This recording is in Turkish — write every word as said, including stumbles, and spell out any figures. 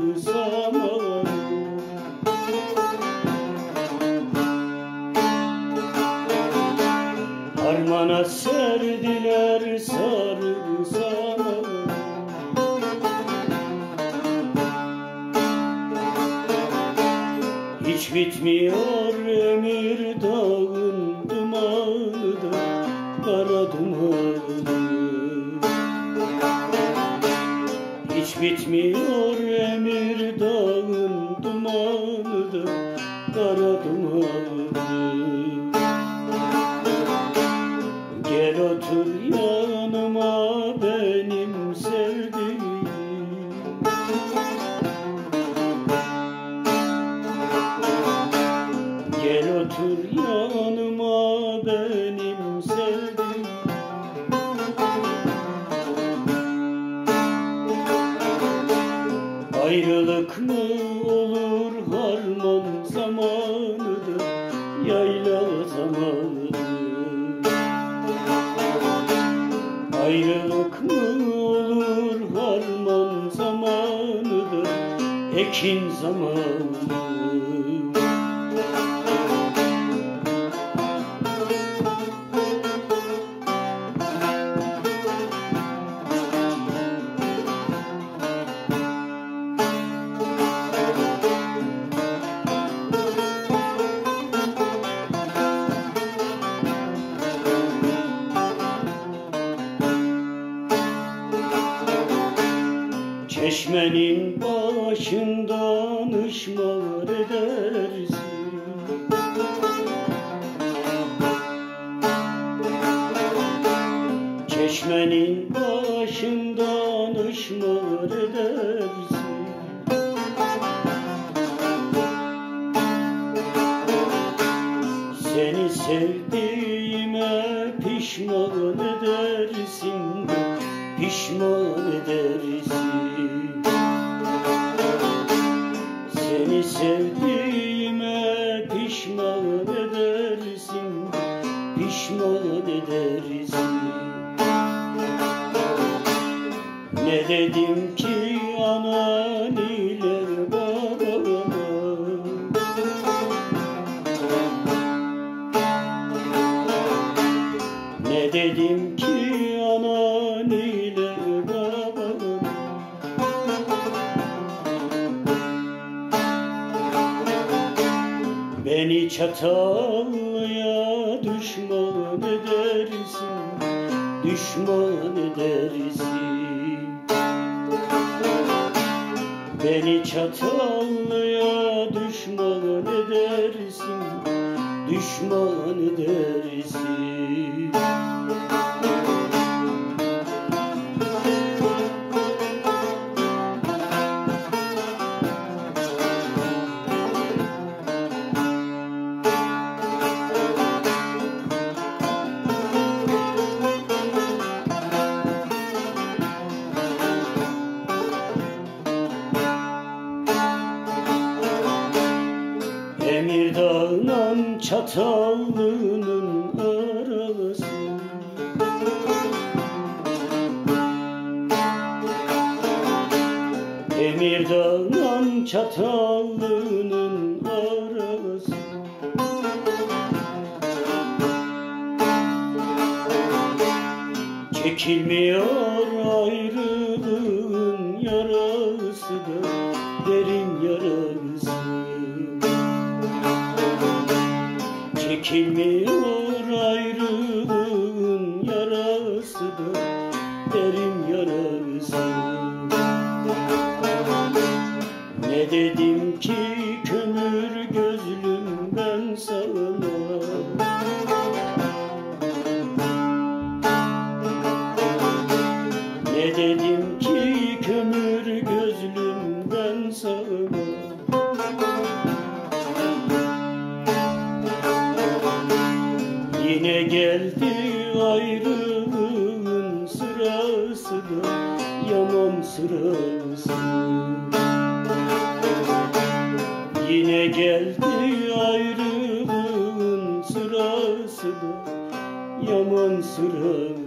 samanı. Harmana serdiler sarı samanı. Hiç bitmiyor Emir Dağı'nın dumanı da, kara dumanı. Hiç bitmiyor Emir Dağı'nın dumanı da, kara dumanı. Gel otur yanıma benim sevdiğim. Gel otur yanıma benim sevdiğim. Ayrılık mı olur harman zamanıdır, yayla zamanıdır. Ayrılık mı olur harman zamanıdır, ekin zamanıdır. Çeşmenin başından ışmar edersin. Çeşmenin başından ışmar edersin. Seni sevdiğime pişman edersin, pişman edersin. Seni sevdiğime pişman edersin, pişman edersin. Ne dedim ki anan ile babana? Ne dedim ki anan ile babana? Beni Çatallı'ya düşman edersin, düşman edersin. Beni Çatallı'ya düşman edersin, düşman edersin. Emir Dağı'nın Çatallı'nın arası. Emir Dağı'nın Çatallı'nın arası. Çekilmiyor ayrılığın yarası da, derin yarası. Çekilmiyor ayrılığın yarası da, derin yarası. Ne dedim ki kömür gözlüm ben sana? Ne dedim ki kömür gözlüm ben sana? Yine geldi ayrılığın sırası da, yaman sırası. Yine geldi ayrılığın sırası da, yaman sırası.